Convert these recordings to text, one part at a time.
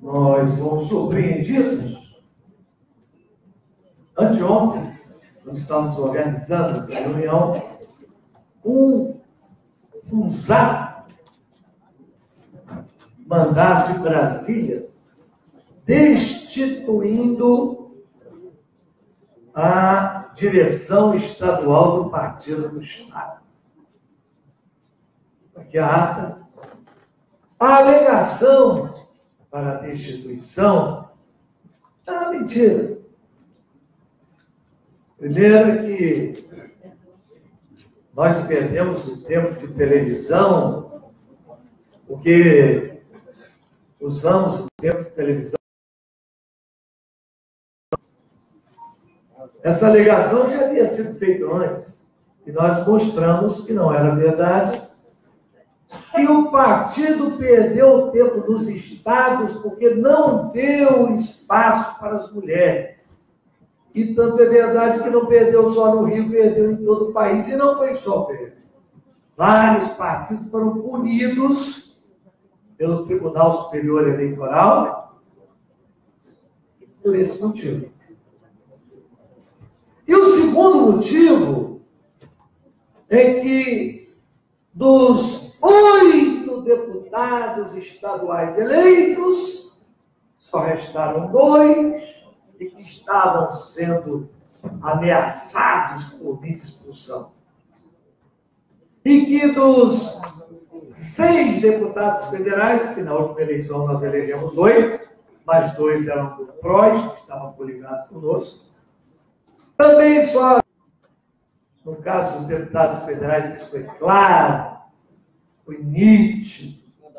nós fomos surpreendidos. Anteontem, nós estávamos organizando essa reunião, um zap mandado de Brasília, destituindo a direção estadual do Partido do Estado. Aqui a ata. A alegação para a destituição é uma mentira. Primeiro que nós perdemos o tempo de televisão, porque usamos o tempo de televisão. Essa alegação já havia sido feita antes, e nós mostramos que não era verdade, que o partido perdeu o tempo dos estados porque não deu espaço para as mulheres. E tanto é verdade que não perdeu só no Rio, perdeu em todo o país, e não foi só perder. Vários partidos foram punidos pelo Tribunal Superior Eleitoral por esse motivo. E o segundo motivo é que dos 8 deputados estaduais eleitos, só restaram 2 e que estavam sendo ameaçados por minha expulsão. E que dos 6 deputados federais, porque na última eleição nós elegemos 8, mas 2 eram do PROS, que estavam coligados conosco, também só, no caso dos deputados federais, isso foi claro, foi nítido.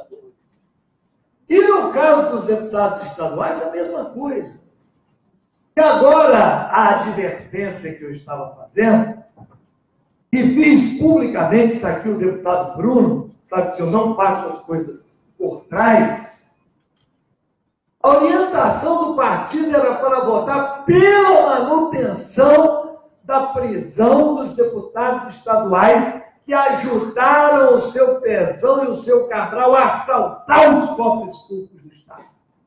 E no caso dos deputados estaduais, a mesma coisa. E agora, a advertência que eu estava fazendo, e fiz publicamente, está aqui o deputado Bruno, sabe que eu não faço as coisas por trás. A orientação do partido era para votar pela manutenção da prisão dos deputados estaduais que ajudaram o seu Pezão e o seu Cabral a assaltar os cofres públicos do Estado.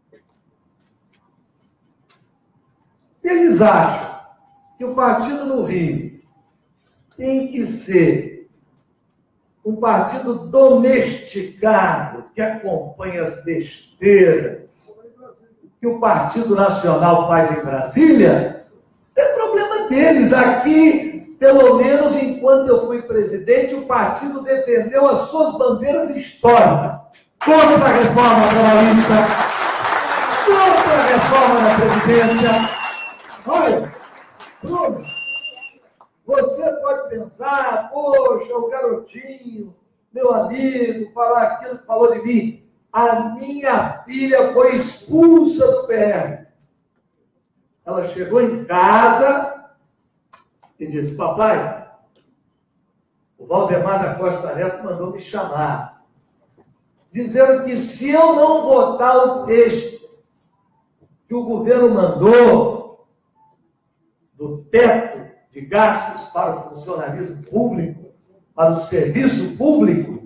Eles acham que o partido no Rio tem que ser um partido domesticado, que acompanha as besteiras que o Partido Nacional faz em Brasília. Isso é problema deles. Aqui, pelo menos enquanto eu fui presidente, o partido defendeu as suas bandeiras históricas. Contra a reforma trabalhista, contra a reforma da Previdência. Olha, Bruno, você pode pensar, poxa, o garotinho, meu amigo, falar aquilo que falou de mim. A minha filha foi expulsa do PR. Ela chegou em casa e disse: papai, o Valdemar da Costa Neto mandou me chamar, dizendo que se eu não votar o texto que o governo mandou do teto de gastos para o funcionalismo público, para o serviço público,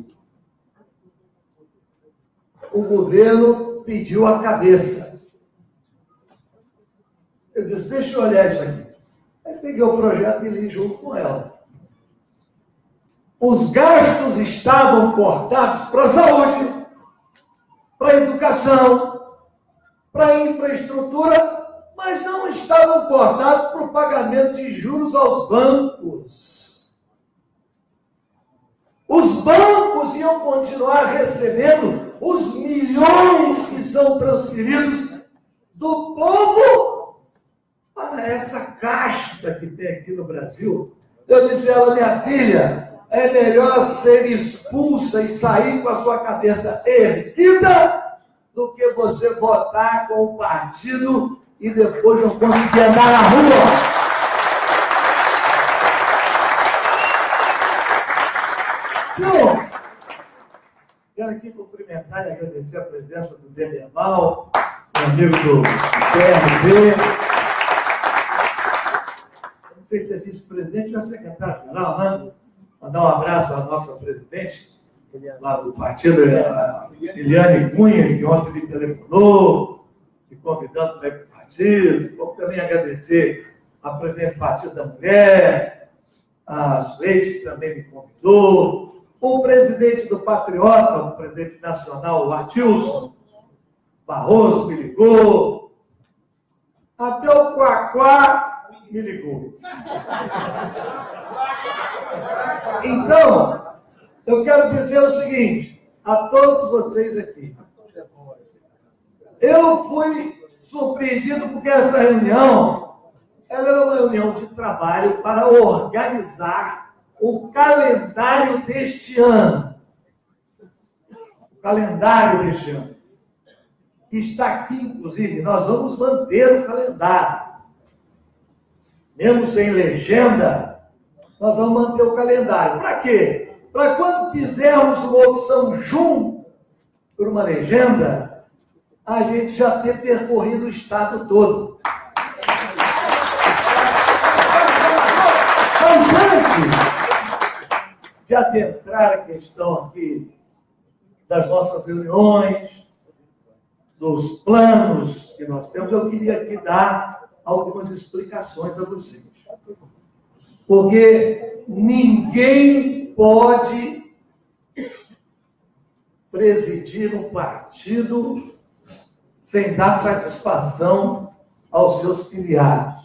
o governo pediu a cabeça. Eu disse: deixa eu olhar isso aqui. Aí peguei o projeto e li junto com ela. Os gastos estavam cortados para a saúde, para a educação, para a infraestrutura, mas não estavam cortados para o pagamento de juros aos bancos. Os bancos iam continuar recebendo os milhões que são transferidos do povo para essa casta que tem aqui no Brasil. Eu disse a ela: minha filha, é melhor ser expulsa e sair com a sua cabeça erguida do que você votar com o partido e depois não conseguir andar na rua. Então, quero aqui cumprimentar e agradecer a presença do Demerval, meu amigo do PRB. Não sei se é vice-presidente ou secretário-geral, né? Mandar um abraço à nossa presidente lá do partido, Eliane Cunha, que ontem me telefonou, me convidando para ir para o partido, como também agradecer a presidente do Partido da Mulher, a Suede, que também me convidou, o presidente do Patriota, o presidente nacional, o Atilson Barroso, me ligou, até o Quaquá me ligou. Então, eu quero dizer o seguinte, a todos vocês aqui, eu fui surpreendido porque essa reunião, ela era uma reunião de trabalho para organizar o calendário deste ano. O calendário deste ano. Que está aqui, inclusive, nós vamos manter o calendário. Mesmo sem legenda, nós vamos manter o calendário. Para quê? Para quando fizermos uma opção junto por uma legenda, a gente já ter percorrido o estado todo. Mas antes de adentrar a questão aqui das nossas reuniões, dos planos que nós temos, eu queria aqui dar algumas explicações a vocês. Porque ninguém pode presidir um partido sem dar satisfação aos seus filiados.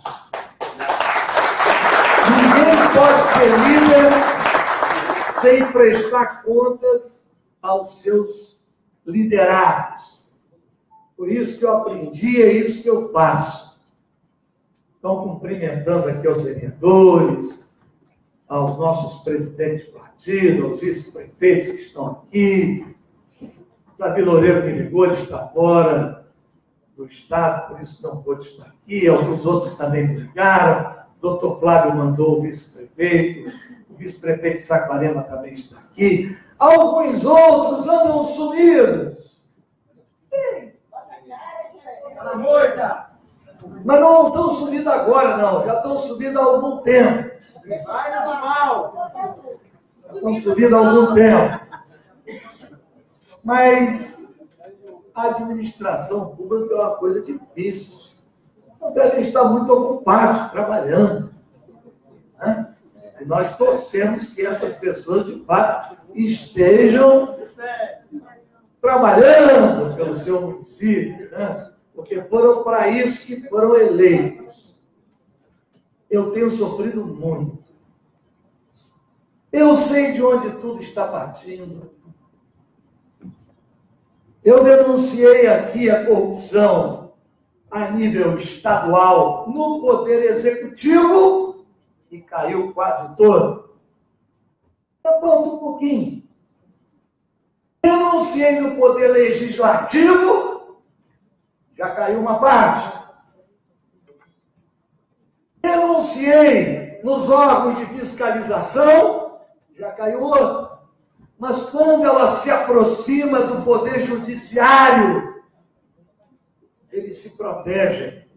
Ninguém pode ser líder sem prestar contas aos seus liderados. Por isso que eu aprendi, é isso que eu faço. Então, cumprimentando aqui aos vereadores, aos nossos presidentes de partido, aos vice-prefeitos que estão aqui. Davi Loureiro me ligou, ele está fora do estado, por isso não pôde estar aqui. Alguns outros também me ligaram. O doutor Flávio mandou o vice-prefeito de Saquarema também está aqui. Alguns outros andam sumidos. Mas não estão subindo agora, não. Já estão subindo há algum tempo. Sai do mal. Estão subindo há algum tempo. Mas a administração pública é uma coisa difícil. Não devem estar muito ocupados, trabalhando. Né? E nós torcemos que essas pessoas, de fato, estejam trabalhando pelo seu município, né? Porque foram para isso que foram eleitos. Eu tenho sofrido muito. Eu sei de onde tudo está partindo. Eu denunciei aqui a corrupção a nível estadual no Poder Executivo e caiu quase todo. Eu conto um pouquinho. Denunciei no Poder Legislativo, já caiu uma parte. Denunciei nos órgãos de fiscalização, já caiu outra. Mas quando ela se aproxima do Poder Judiciário, eles se protegem.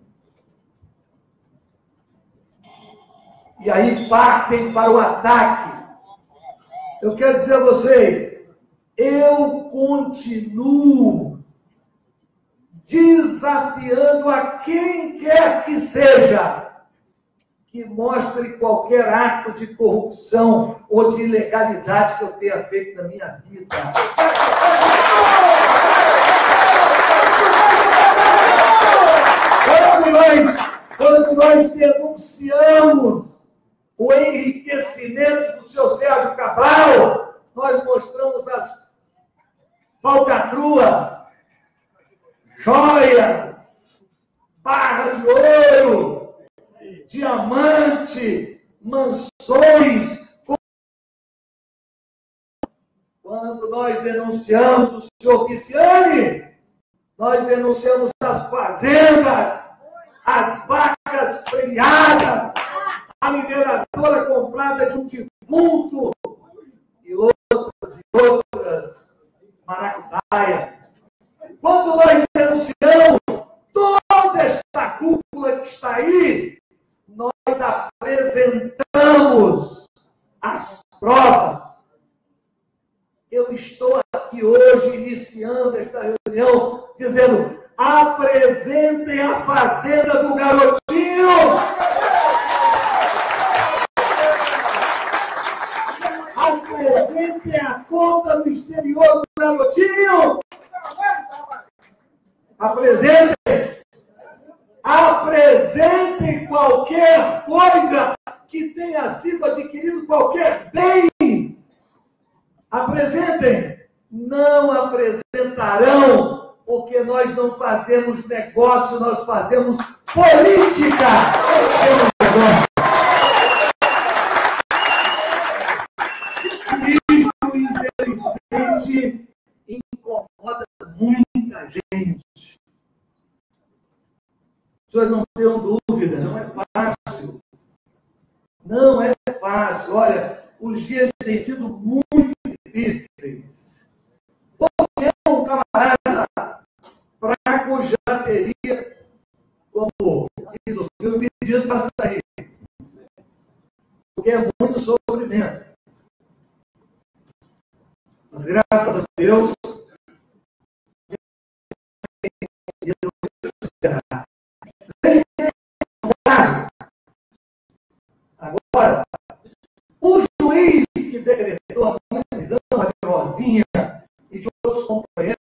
E aí partem para o ataque. Eu quero dizer a vocês, eu continuo desafiando a quem quer que seja que mostre qualquer ato de corrupção ou de ilegalidade que eu tenha feito na minha vida. Quando nós denunciamos o enriquecimento do seu Sérgio Cabral, nós mostramos as falcatruas, joias, barras de ouro, diamante, mansões. Quando nós denunciamos o senhor Pisciani, nós denunciamos as fazendas, as vacas premiadas, a mineradora comprada de um defunto e outras maracutaias. Quando nós denunciamos toda esta cúpula que está aí, nós apresentamos as provas. Eu estou aqui hoje iniciando esta reunião dizendo, Apresentem a fazenda do garotinho. Apresentem a conta no exterior do garotinho. Apresentem. Apresentem qualquer coisa que tenha sido adquirido, qualquer bem. Apresentem. Não apresentarão, porque nós não fazemos negócio, nós fazemos política. Isso, infelizmente, incomoda muita gente. As pessoas não tenham dúvida, não é fácil. Não é fácil. Olha, os dias têm sido muito difíceis. Você é um camarada fraco, já teria, como diz o filme, pedido para sair. Porque é muito sofrimento. Mas graças a Deus, agora, o juiz que decretou a minha prisão, a Rosinha e de outros companheiros,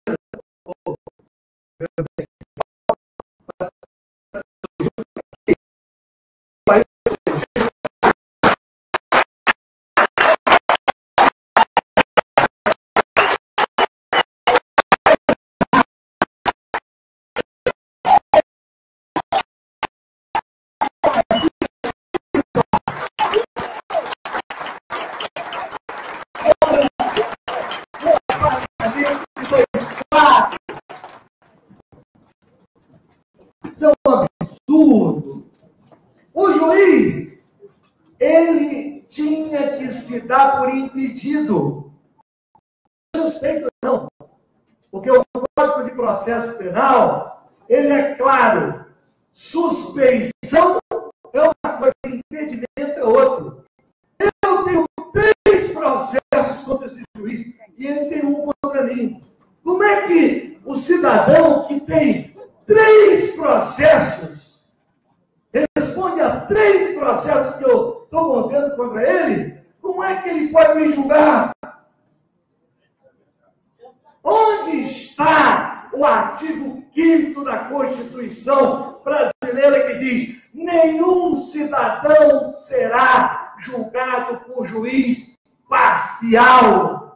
isso é um absurdo. O juiz, ele tinha que se dar por impedido. Não suspeito não, porque o Código de Processo Penal, ele é claro, suspeição é uma coisa, impedimento é outro. Eu tenho 3 processos contra esse juiz e ele tem um contra mim. Como é que o cidadão que tem 3 processos responde a 3 processos que eu estou movendo contra ele? Como é que ele pode me julgar? Onde está o artigo 5º da Constituição brasileira que diz: nenhum cidadão será julgado por juiz parcial?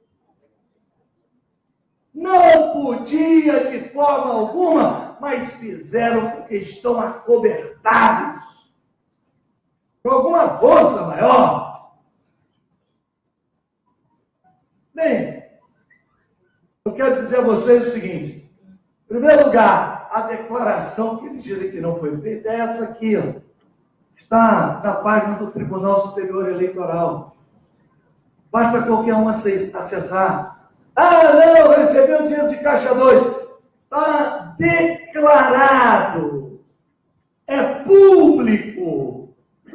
Não podia de forma alguma, mas fizeram porque estão acobertados por alguma força maior. Bem, eu quero dizer a vocês o seguinte: em primeiro lugar, a declaração que eles dizem que não foi feita é essa aqui, ó. Está na página do Tribunal Superior Eleitoral. Basta qualquer um acessar. Ah, não, recebeu dinheiro de Caixa 2. Está declarado. É público.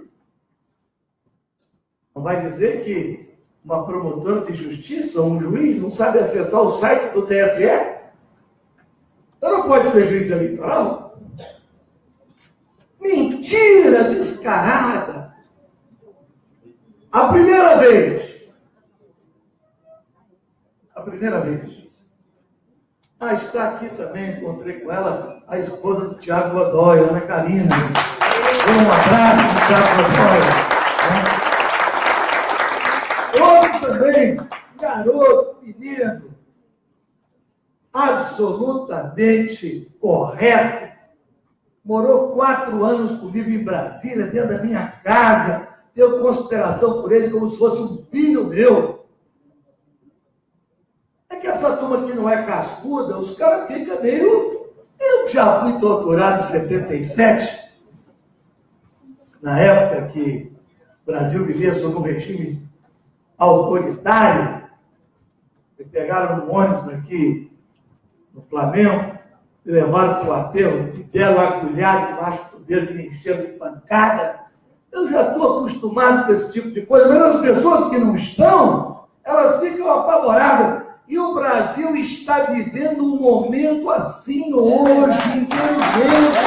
Não vai dizer que uma promotora de justiça ou um juiz não sabe acessar o site do TSE? Então não pode ser juiz eleitoral? Mentira descarada. A primeira vez. Ah, está aqui também, encontrei com ela, a esposa do Tiago Godoy, Ana Karina. Um abraço do Tiago Godoy. Outro também, garoto, menino, absolutamente correto. Morou 4 anos comigo em Brasília, dentro da minha casa. Tenho consideração por ele como se fosse um filho meu. É que essa turma que não é cascuda, os caras ficam meio... Eu já fui torturado em 77, na época que o Brasil vivia sob um regime autoritário. Me pegaram no ônibus aqui no Flamengo, me levaram para o aterro, me deram agulhado embaixo do dedo, me encheram de pancada. Eu já estou acostumado com esse tipo de coisa, mas as pessoas que não estão, elas ficam apavoradas. E o Brasil está vivendo um momento assim hoje, infelizmente.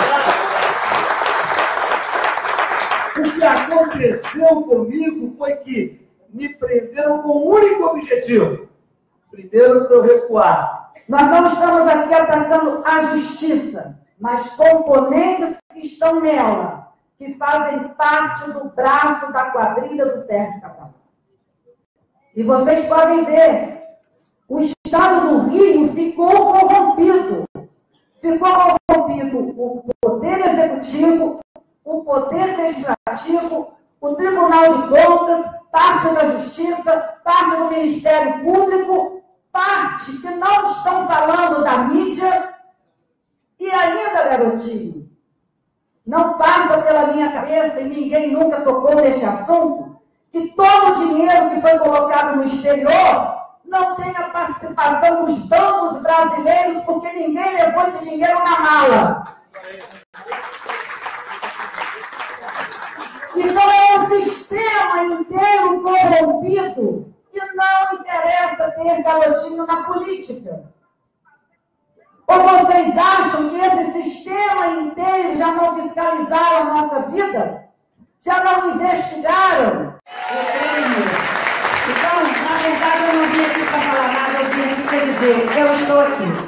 O que aconteceu comigo foi que me prenderam com um único objetivo. Primeiro, para eu recuar. Nós não estamos aqui atacando a justiça, mas componentes que estão nela, que fazem parte do braço da quadrilha do Sérgio Cabral. E vocês podem ver, o Estado do Rio ficou corrompido. Ficou corrompido o Poder Executivo, o Poder Legislativo, o Tribunal de Contas, parte da Justiça, parte do Ministério Público, parte que não estão falando da mídia. E ainda, garotinho, não passa pela minha cabeça, e ninguém nunca tocou nesse assunto, que todo o dinheiro que foi colocado no exterior não tem a participação dos bancos brasileiros, porque ninguém levou esse dinheiro na mala. Então é um sistema inteiro corrompido que não interessa ter garotinho na política. Ou vocês acham que esse sistema inteiro já não fiscalizaram a nossa vida? Já não investigaram? Então, na verdade, eu não vim aqui para falar nada, eu vim aqui para dizer, eu estou aqui.